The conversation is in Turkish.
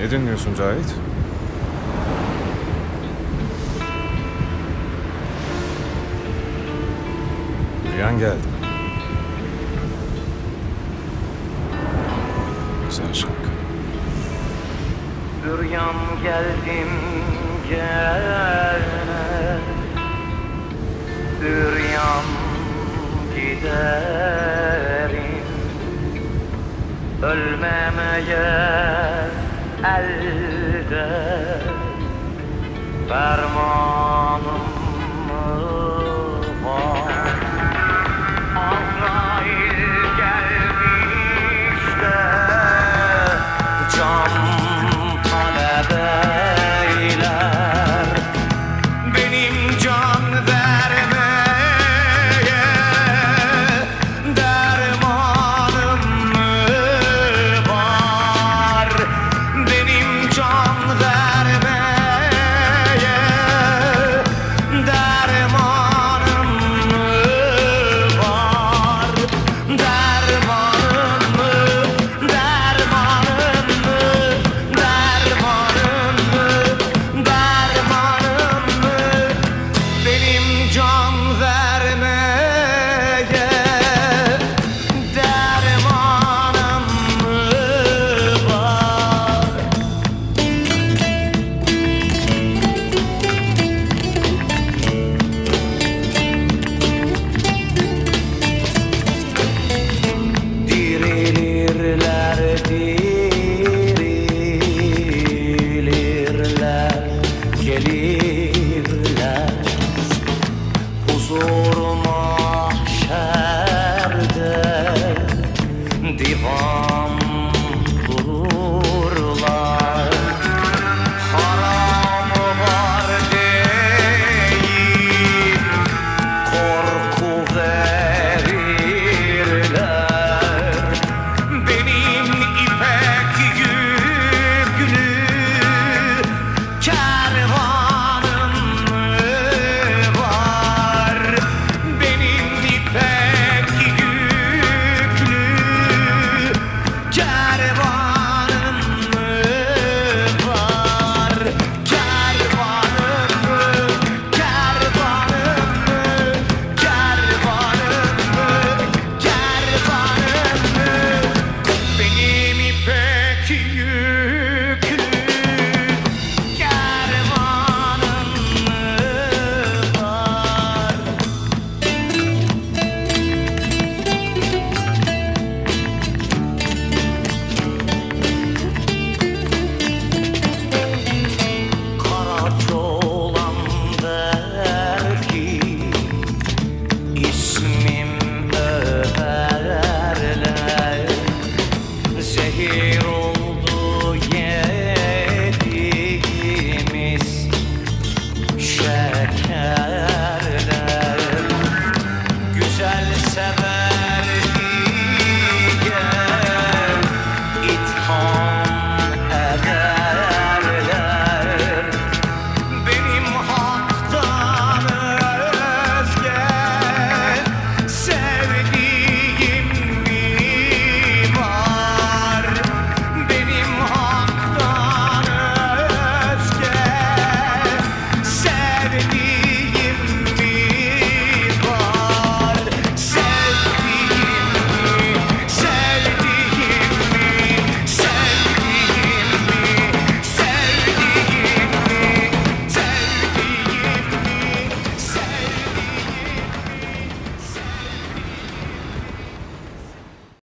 Ne dinliyorsun Cahit? Rüyan geldi. Güzel şarkı. Rüyam geldim gel, rüyam giderim, ölmemeye elde fermanım var. Azrail geldi işte, can talep eyler, benim can vermeye dermanım var. Benim can vermeye dermanım var. Dermanım, dermanım, dermanım, dermanım, benim can vermeye dermanım var. Dirilirler, dirilirler, gelirler huzur mahşerde, divan